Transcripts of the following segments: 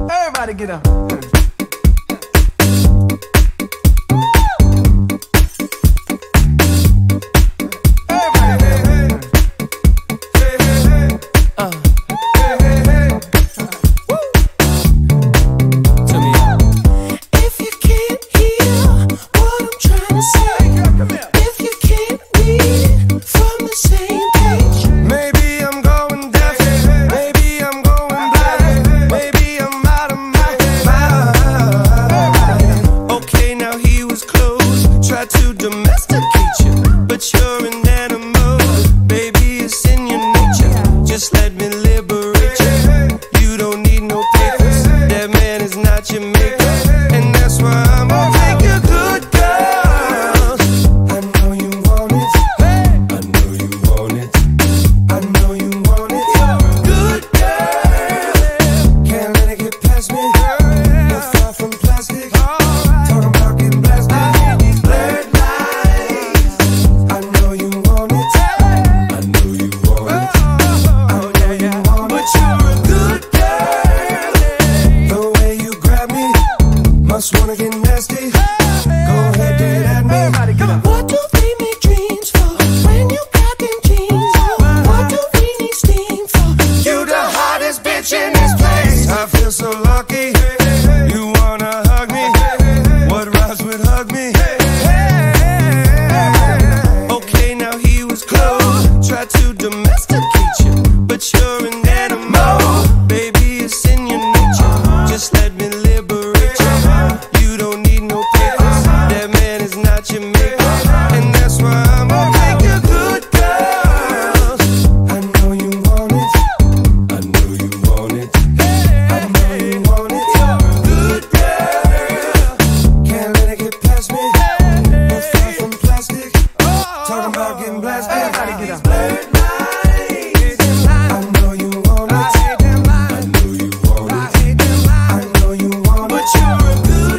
Everybody get up. To domesticate you, but you're an animal. Baby, it's in your nature. Just let me liberate you. You don't need no papers. That man is not your maker, and that's why I'm gonna make a good girl. I know you want it. I know you want it. I know you want it. You're a good girl. Can't let it get past me. You're far from plastic. Talking about getting blasted. Must wanna get nasty. Go ahead, get at me. What do we make dreams for when you got them jeans on? What do we need steam for? You the hottest bitch in this place. I feel so lucky. You wanna hug me? What rhymes with hug me? Okay, now he was close. Tried to domesticate you, but you're an animal. Baby, it's in your nature. Just let me liberate you. You don't need no papers. That man is not your maker, and that's why I'm gonna make a good girl. I know you want it. I know you want it. I know you want it. You're a good girl. Can't let it get past me. You're far from plastic. Talking about getting blasted. Blurred lines. I know you want it. I know you want it. I know you want it. But you're a good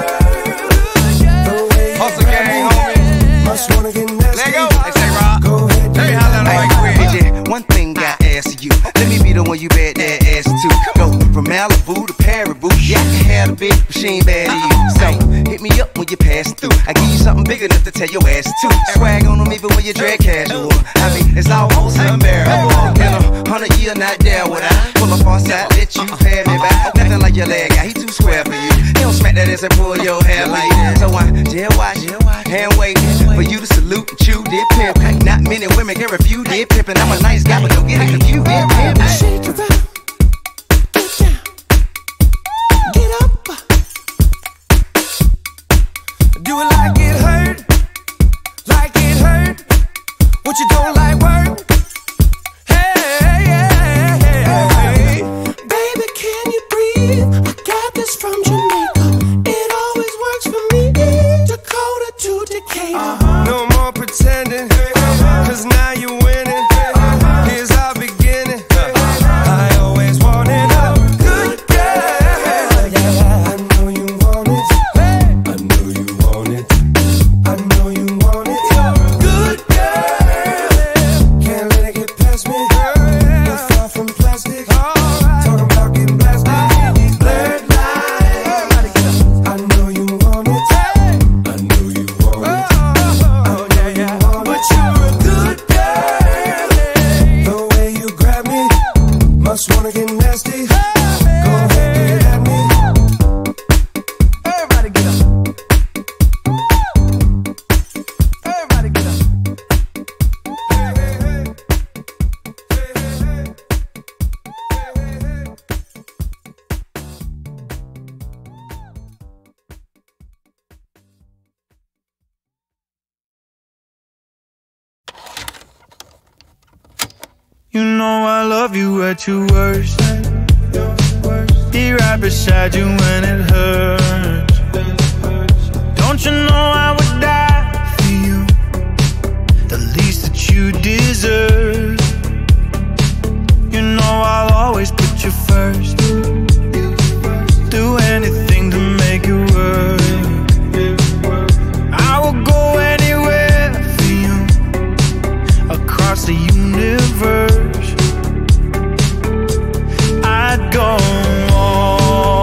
girl. Hustle gang, homie. Must wanna get nasty. Let go. Hey, say Rob. Go ahead. Tell me how that like quick. DJ, one thing I ask you. Let me be the one you bet that ass to. Go from Malibu to Paribu. Yeah, I can have a bitch, but she ain't bad to you. So hit me up when you pass through. I give you something big enough to tell your ass to. Swag on them even when you drag casual. I mean, it's almost unbearable. In 100 years, not there would I pull up on side, let you pay me back. Nothing like your leg guy, he too square for you. He don't smack that ass and pull your hair like that. So I just watch, hand wait for you to salute and chew did pimp. Not many women can refuse did pimpin'. I'm a nice guy, but don't get it confused did pimp. Shake it up. Get down. Get up. Do it like it hurt. Like it hurt. What you don't like work? Hey. Baby, can you breathe? I got this from Jamaica. It always works for me. Dakota to Decatur. No more pretending, cause now you're winning. Here's our beginning. I always wanted a good girl. I know you want it. I know you want it. I know you want it. You're a good girl. Can't let it get past me. You're far from plastic. Talking about getting blasted. Blurred lines. I know you want it. I know you want it. Oh yeah, yeah. But you're a good girl. The way you grab me, must wanna get nasty. Go ahead, get at me. Everybody get up. Everybody get up. You know I love you at your worst. Be right beside you when it hurts. Don't you know I would die for you? The least that you deserve. You know I'll always put you first. Do anything to make it work. I will go anywhere for you, across the universe. I'd go all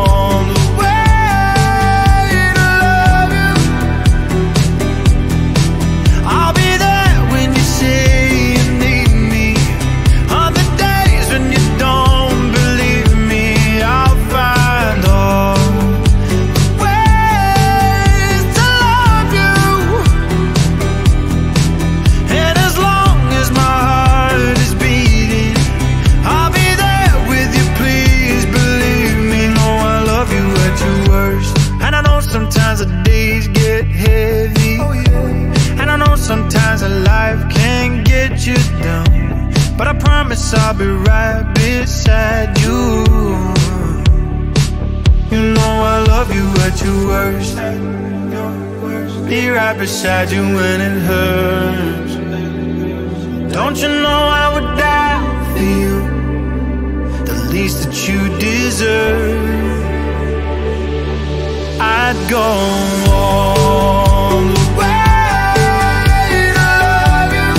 promise I'll be right beside you. You know I love you at your worst. Be right beside you when it hurts. Don't you know I would die for you, the least that you deserve. I'd go all the way to love you.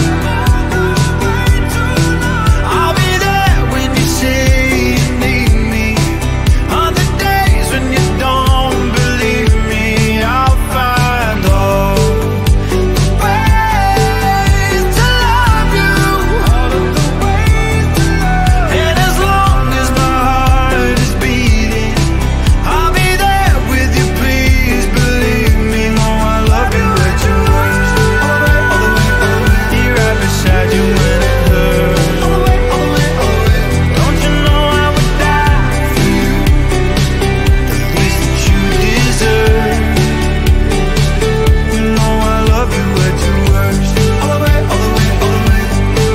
I'll be there when you say you need me. On the days when you don't believe me, I'll find all the ways to love you. All of the ways to love you. And as long as my heart is beating, I'll be there with you. Please believe me, know I love you at your worst. All the way, be right beside you when it hurts. All the way, don't you know I would die for you, the least that you deserve. You know I love you at your worst. All the way, all the way, all the way.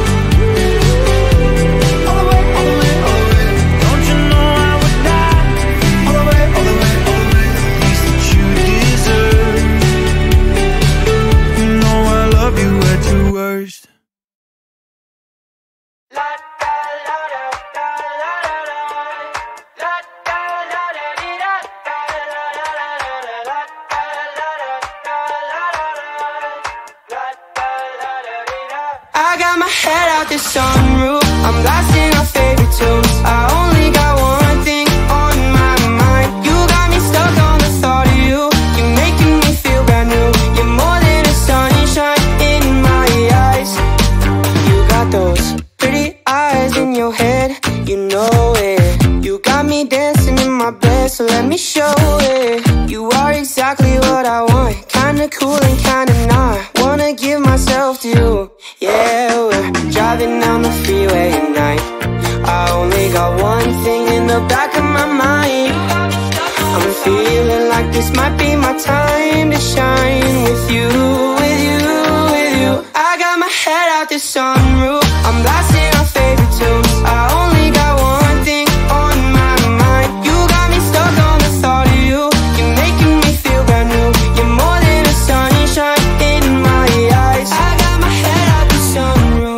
All the way, all the way, all the way. Don't you know I would die all the way, all the way, all the way. The least that you deserve. You know I love you at your worst. I got my head out the sunroof, I'm blasting our favorite tunes. I only got one thing on my mind. You got me stuck on the thought of you. You're making me feel brand new. You're more than a sunshine in my eyes. You got those pretty eyes in your head, you know it. You got me dancing in my bed, so let me show it. You are exactly what I want, kinda cool and kinda not. Wanna give myself to you. Yeah, we're driving down the freeway at night. I only got one thing in the back of my mind. I'm feeling like this might be my time to shine with you, with you, with you. I got my head out the sunroof, I'm blasting our favorite tunes. I only got one thing on my mind. You got me stuck on the thought of you. You're making me feel brand new. You're more than a sunshine in my eyes. I got my head out the sunroof.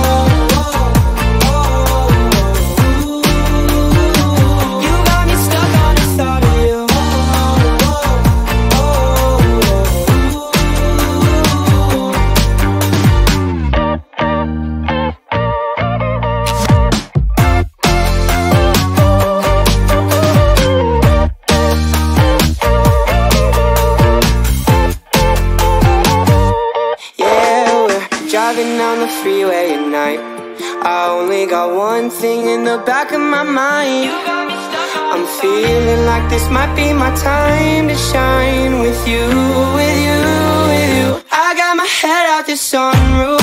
You got me stuck on the thought of you. Yeah, we're driving down the freeway at night. I only got one thing in the back of my mind. I'm feeling like this might be my time to shine with you, with you, with you. I got my head out the sunroof,